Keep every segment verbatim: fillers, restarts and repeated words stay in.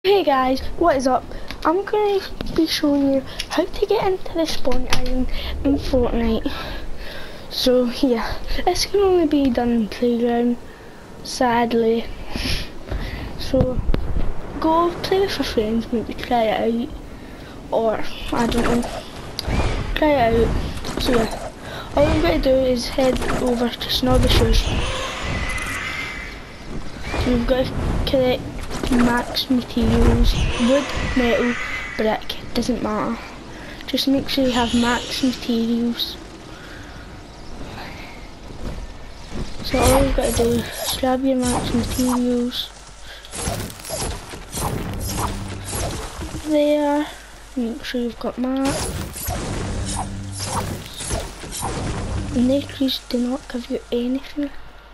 Hey guys, what is up? I'm going to be showing you how to get into the spawn island in Fortnite. So yeah, this can only be done in Playground, sadly. So go play with your friends, maybe try it out, or I don't know, try it out. So yeah, all you've got to do is head over to Snobbishers. So you've got to collect max materials, wood, metal, brick, doesn't matter. Just make sure you have max materials. So all you've got to do is grab your max materials. There, make sure you've got max. And they trees do not give you anything.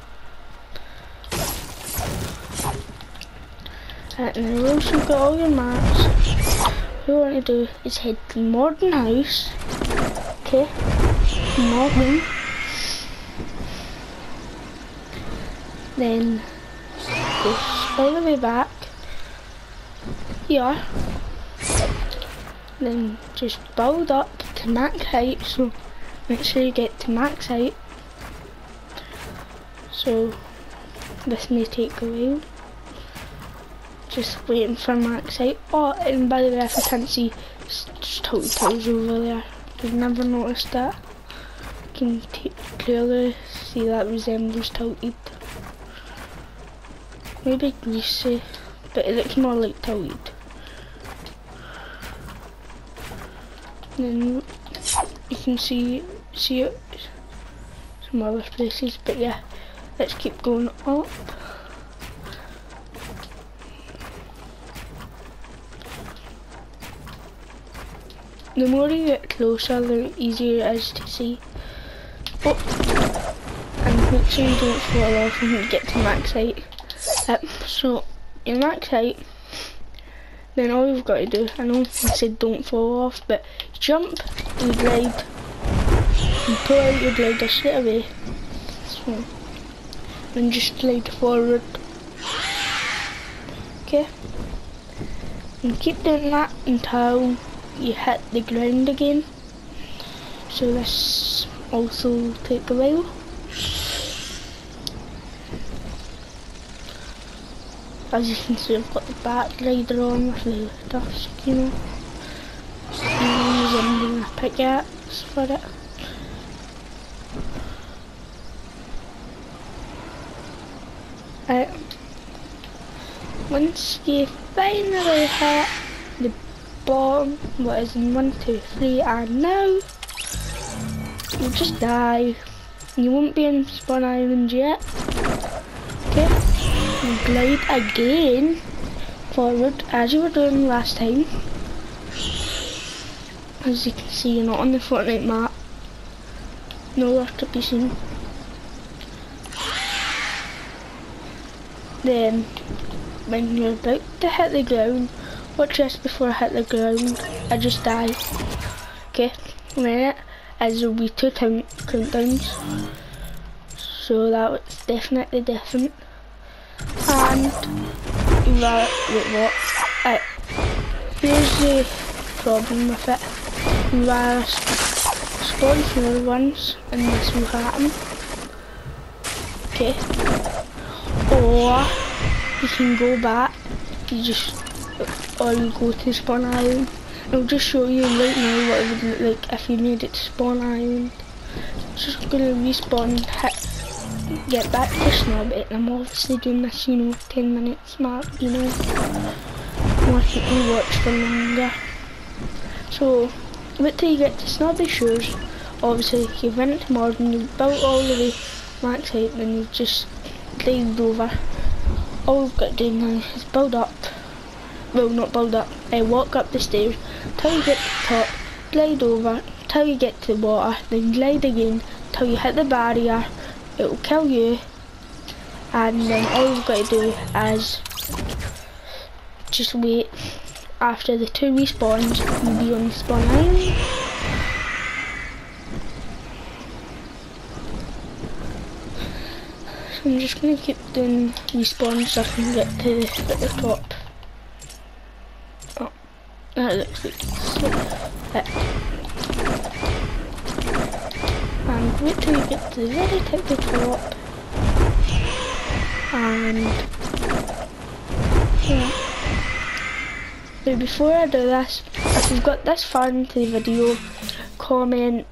And then once you've got all your maps, what you want to do is head to Modern House. Okay, Modern. Then go all the way back here. Then just build up to max height. So make sure you get to max height. So this may take a while. Just waiting for max height. Oh, and by the way, if I can't see, it's Tilted Towers over there. You've never noticed that. You can clearly see that resembles Tilted. Maybe greasy, but it looks more like Tilted. Then you can see see it, some other places, but yeah, let's keep going up. The more you get closer, the easier it is to see. Oh, and make sure you don't fall off when you get to max height. Yep, so your max height, then all you've got to do, I know I said don't fall off, but jump and glide, and pull out your glider straight away. So, then just glide forward. Okay, and keep doing that until you hit the ground again. So this also take a while. As you can see, I've got the back glider on with the dust, you know. I'm using a pickaxe for it. Right. Once you finally hit the bottom, what is in one, two, three, and now you'll just die. You won't be in Spawn Island yet. Okay, you glide again forward as you were doing last time. As you can see, you're not on the Fortnite map. Nowhere to be seen. Then, when you're about to hit the ground, watch this before I hit the ground, I just die. Okay, then as there will be two countdowns, so that was definitely different. And you are, wait, what? Right, here's the problem with it. You are spawn here once, and this will happen. Okay, or you can go back. You just or you go to Spawn Island. I'll just show you right now what it would look like if you made it to Spawn Island. Just gonna respawn, hit, get back to Snobbit, and I'm obviously doing this, you know, ten minutes mark, you know, more people watch for longer. So, wait till you get to Snobbishers. Obviously, you've went to Modern, you've built all the way max height, then you've just glided over. All you've got to do now is build up. Well, not build up, uh, walk up the stairs till you get to the top, glide over till you get to the water, then glide again till you hit the barrier, it will kill you, and then all you've got to do is just wait. After the two respawns, you'll be on the Spawn Island. So I'm just going to keep doing respawns so I can get to at the top. That looks like so, uh, and wait till you get to the very tip of the top, and yeah. But before I do this, if you've got this far into the video, comment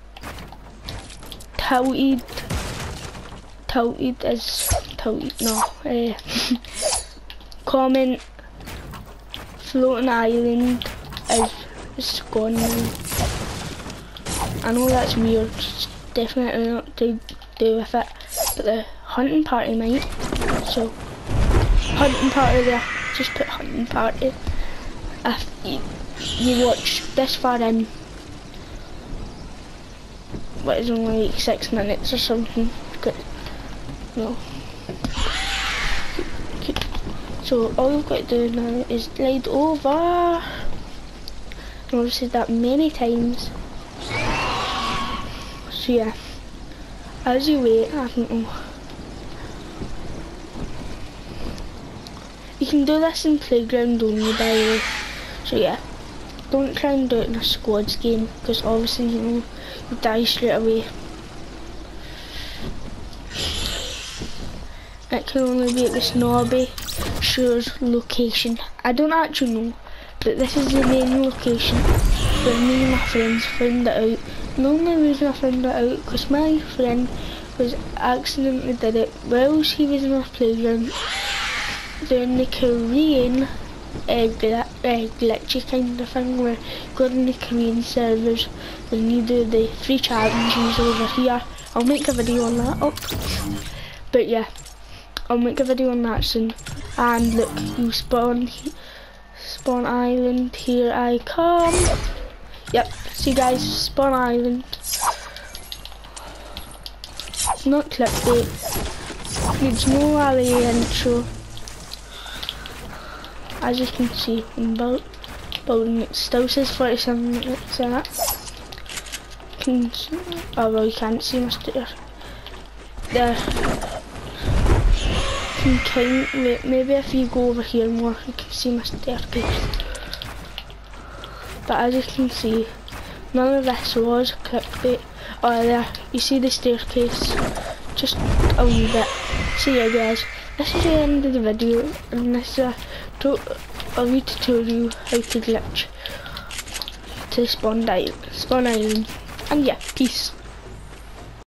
tilted, tilted is tilted, no, uh, comment floating island is it's gone now. I know that's weird, it's definitely not to do with it, but the hunting party might, so hunting party there, just put hunting party. If you, you watch this far in, what is only like six minutes or something, good, no. So all you've got to do now is glide over. I've said that many times. So yeah, as you wait, I don't know. You can do this in playground only, by the way. So yeah, don't try and do it in a squads game, because obviously you know you die straight away. It can only be at this Snobby Shores location. I don't actually know, but this is the main location where me and my friends found it out. The only reason I found it out because my friend was accidentally did it while she was in our playground doing the Korean uh, gl uh, glitchy kind of thing where you go on the Korean servers and you do the free challenges over here. I'll make a video on that up. But yeah, I'll make a video on that soon. And look, you spawn, spawn island, here I come. Yep, see guys, spawn island. Not clickbait. Needs no alley intro. As you can see, I'm build, building it. Still says forty-seven minutes in it. Can, oh well, you can't see my stair. There. Can count, wait, maybe if you go over here more, you can see my staircase. But as you can see, none of this was clickbait. Oh there, you see the staircase, just a wee bit. So yeah guys, this is the end of the video, and this is a, a wee tutorial how to glitch to Spawn Island. Spawn Island. And yeah, peace.